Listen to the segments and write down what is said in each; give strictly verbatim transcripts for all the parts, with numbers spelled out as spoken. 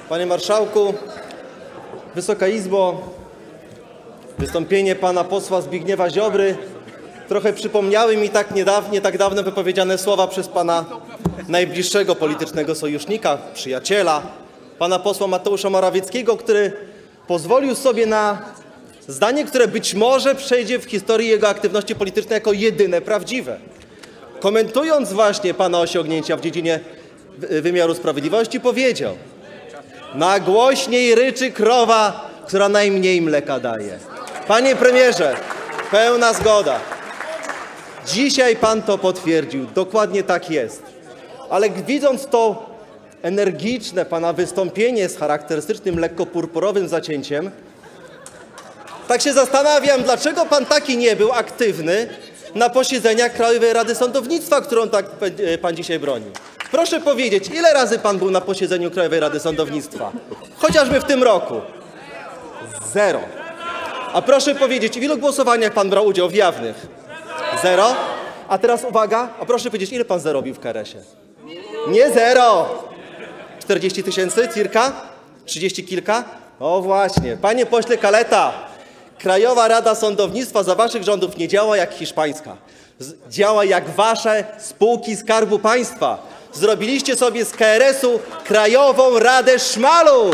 Panie Marszałku, Wysoka Izbo, wystąpienie pana posła Zbigniewa Ziobry trochę przypomniały mi tak niedawno, nie tak dawno wypowiedziane słowa przez pana najbliższego politycznego sojusznika, przyjaciela, pana posła Mateusza Morawieckiego, który pozwolił sobie na zdanie, które być może przejdzie w historii jego aktywności politycznej jako jedyne prawdziwe. Komentując właśnie pana osiągnięcia w dziedzinie wymiaru sprawiedliwości, powiedział: nagłośniej ryczy krowa, która najmniej mleka daje. Panie premierze, pełna zgoda. Dzisiaj pan to potwierdził. Dokładnie tak jest. Ale widząc to energiczne pana wystąpienie z charakterystycznym lekko purpurowym zacięciem, tak się zastanawiam, dlaczego pan taki nie był aktywny na posiedzeniach Krajowej Rady Sądownictwa, którą tak pan dzisiaj broni. Proszę powiedzieć, ile razy pan był na posiedzeniu Krajowej Rady Sądownictwa? Chociażby w tym roku. Zero. A proszę powiedzieć, w ilu głosowaniach pan brał udział w jawnych? Zero. A teraz uwaga, a proszę powiedzieć, ile pan zarobił w K R S-ie? Nie zero. czterdzieści tysięcy cirka? trzydzieści kilka? O właśnie. Panie pośle Kaleta, Krajowa Rada Sądownictwa za waszych rządów nie działa jak hiszpańska. Działa jak wasze spółki Skarbu Państwa. Zrobiliście sobie z K R S-u Krajową Radę Szmalu.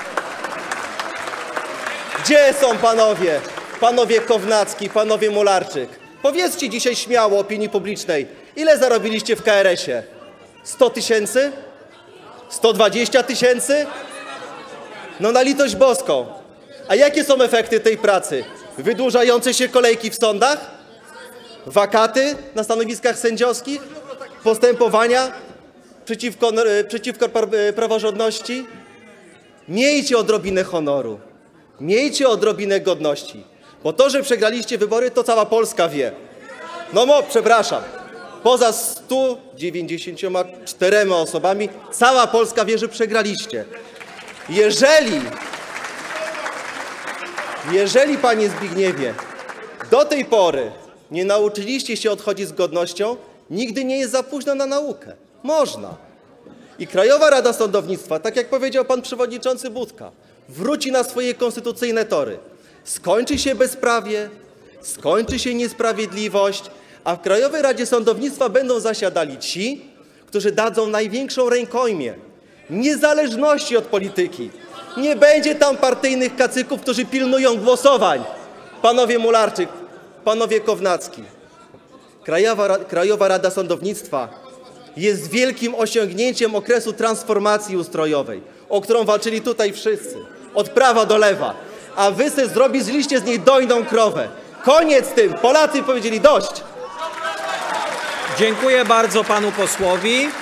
Gdzie są panowie? Panowie Kownacki, panowie Mularczyk. Powiedzcie dzisiaj śmiało opinii publicznej, ile zarobiliście w K R S-ie? sto tysięcy? sto dwadzieścia tysięcy? No na litość boską. A jakie są efekty tej pracy? Wydłużające się kolejki w sądach? Wakaty na stanowiskach sędziowskich? Postępowania przeciwko, przeciwko praworządności? Miejcie odrobinę honoru. Miejcie odrobinę godności. Bo to, że przegraliście wybory, to cała Polska wie. No mo, przepraszam. Poza stu dziewięćdziesięcioma czterema osobami cała Polska wie, że przegraliście. Jeżeli, jeżeli, panie Zbigniewie, do tej pory nie nauczyliście się odchodzić z godnością, nigdy nie jest za późno na naukę. Można. I Krajowa Rada Sądownictwa, tak jak powiedział pan przewodniczący Budka, wróci na swoje konstytucyjne tory. Skończy się bezprawie, skończy się niesprawiedliwość, a w Krajowej Radzie Sądownictwa będą zasiadali ci, którzy dadzą największą rękojmię niezależności od polityki. Nie będzie tam partyjnych kacyków, którzy pilnują głosowań. Panowie Mularczyk, panowie Kownacki. Krajowa, Krajowa Rada Sądownictwa jest wielkim osiągnięciem okresu transformacji ustrojowej, o którą walczyli tutaj wszyscy, od prawa do lewa. A wy se zrobiliście z niej dojną krowę. Koniec z tym. Polacy powiedzieli dość. Dziękuję bardzo panu posłowi.